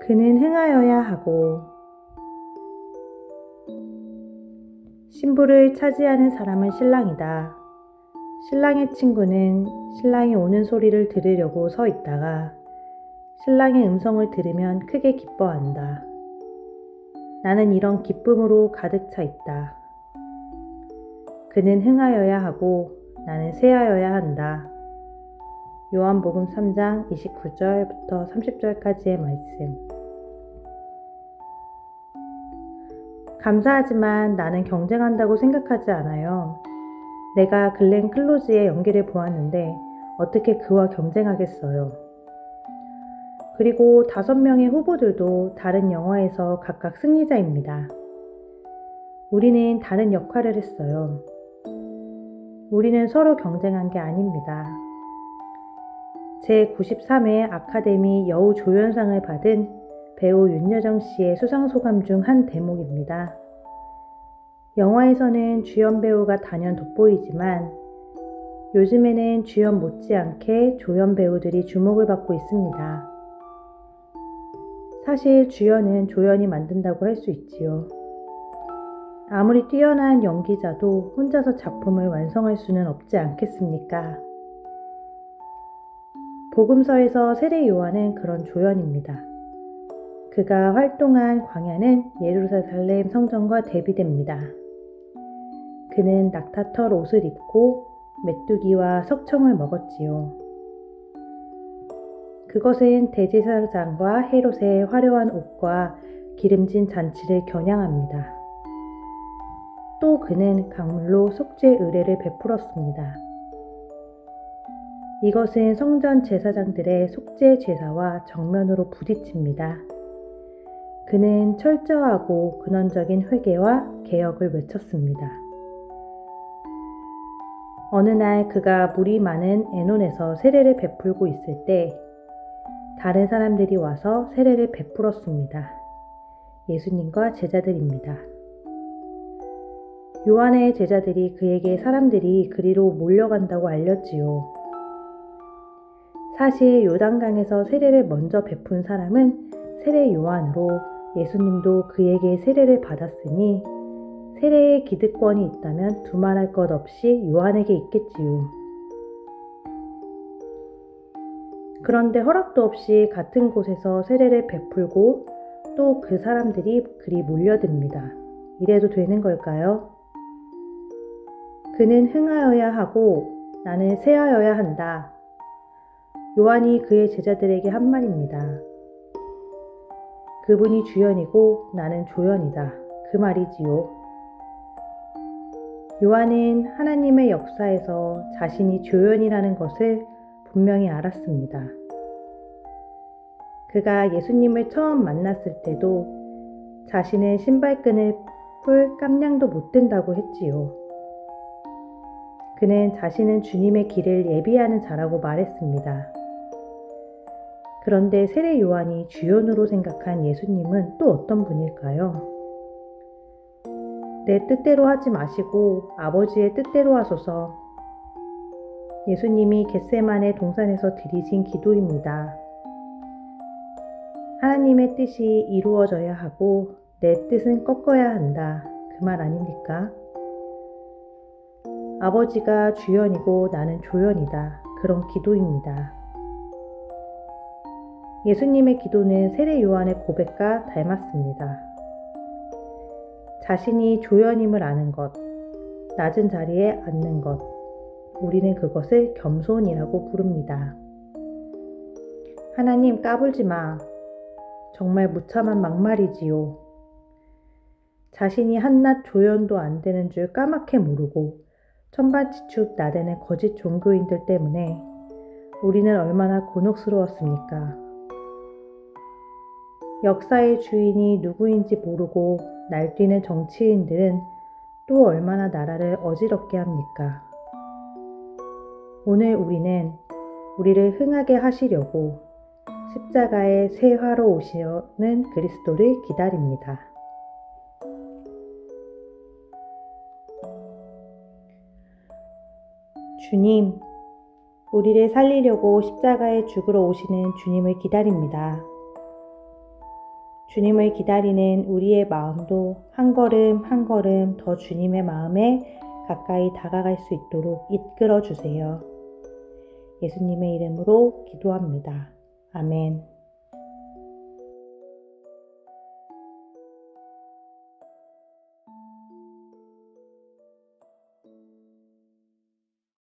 그는 흥하여야 하고 신부를 차지하는 사람은 신랑이다. 신랑의 친구는 신랑이 오는 소리를 들으려고 서 있다가 신랑의 음성을 들으면 크게 기뻐한다. 나는 이런 기쁨으로 가득 차 있다. 그는 흥하여야 하고 나는 쇠하여야 한다. 요한복음 3장 29절부터 30절까지의 말씀. 감사하지만 나는 경쟁한다고 생각하지 않아요. 내가 글렌 클로즈의 연기를 보았는데 어떻게 그와 경쟁하겠어요. 그리고 5명의 후보들도 다른 영화에서 각각 승리자입니다. 우리는 다른 역할을 했어요. 우리는 서로 경쟁한 게 아닙니다. 제93회 아카데미 여우조연상을 받은 배우 윤여정 씨의 수상소감 중 한 대목입니다. 영화에서는 주연 배우가 단연 돋보이지만 요즘에는 주연 못지않게 조연 배우들이 주목을 받고 있습니다. 사실 주연은 조연이 만든다고 할 수 있지요. 아무리 뛰어난 연기자도 혼자서 작품을 완성할 수는 없지 않겠습니까? 복음서에서 세례 요한은 그런 조연입니다. 그가 활동한 광야는 예루살렘 성전과 대비됩니다. 그는 낙타털 옷을 입고 메뚜기와 석청을 먹었지요. 그것은 대제사장과 헤롯의 화려한 옷과 기름진 잔치를 겨냥합니다. 또 그는 강물로 속죄 의례를 베풀었습니다. 이것은 성전 제사장들의 속죄 제사와 정면으로 부딪힙니다. 그는 철저하고 근원적인 회개와 개혁을 외쳤습니다. 어느 날 그가 물이 많은 에논에서 세례를 베풀고 있을 때 다른 사람들이 와서 세례를 베풀었습니다. 예수님과 제자들입니다. 요한의 제자들이 그에게 사람들이 그리로 몰려간다고 알렸지요. 사실 요단강에서 세례를 먼저 베푼 사람은 세례 요한으로 예수님도 그에게 세례를 받았으니 세례의 기득권이 있다면 두말할 것 없이 요한에게 있겠지요. 그런데 허락도 없이 같은 곳에서 세례를 베풀고 또 그 사람들이 그리 몰려듭니다. 이래도 되는 걸까요? 그는 흥하여야 하고 나는 쇠하여야 한다. 요한이 그의 제자들에게 한 말입니다. 그분이 주연이고 나는 조연이다. 그 말이지요. 요한은 하나님의 역사에서 자신이 조연이라는 것을 분명히 알았습니다. 그가 예수님을 처음 만났을 때도 자신은 신발끈을 풀 깜냥도 못 든다고 했지요. 그는 자신은 주님의 길을 예비하는 자라고 말했습니다. 그런데 세례 요한이 주연으로 생각한 예수님은 또 어떤 분일까요? 내 뜻대로 하지 마시고 아버지의 뜻대로 하소서. 예수님이 겟세마네 동산에서 드리신 기도입니다. 하나님의 뜻이 이루어져야 하고 내 뜻은 꺾어야 한다. 그 말 아닙니까? 아버지가 주연이고 나는 조연이다. 그런 기도입니다. 예수님의 기도는 세례 요한의 고백과 닮았습니다. 자신이 조연임을 아는 것, 낮은 자리에 앉는 것, 우리는 그것을 겸손이라고 부릅니다. 하나님 까불지 마. 정말 무참한 막말이지요. 자신이 한낱 조연도 안 되는 줄 까맣게 모르고 천반지축 나대는 거짓 종교인들 때문에 우리는 얼마나 곤혹스러웠습니까? 역사의 주인이 누구인지 모르고 날뛰는 정치인들은 또 얼마나 나라를 어지럽게 합니까? 오늘 우리는 우리를 흥하게 하시려고 십자가에 쇠화로 오시는 그리스도를 기다립니다. 주님, 우리를 살리려고 십자가에 죽으러 오시는 주님을 기다립니다. 주님을 기다리는 우리의 마음도 한 걸음 한 걸음 더 주님의 마음에 가까이 다가갈 수 있도록 이끌어 주세요. 예수님의 이름으로 기도합니다. 아멘.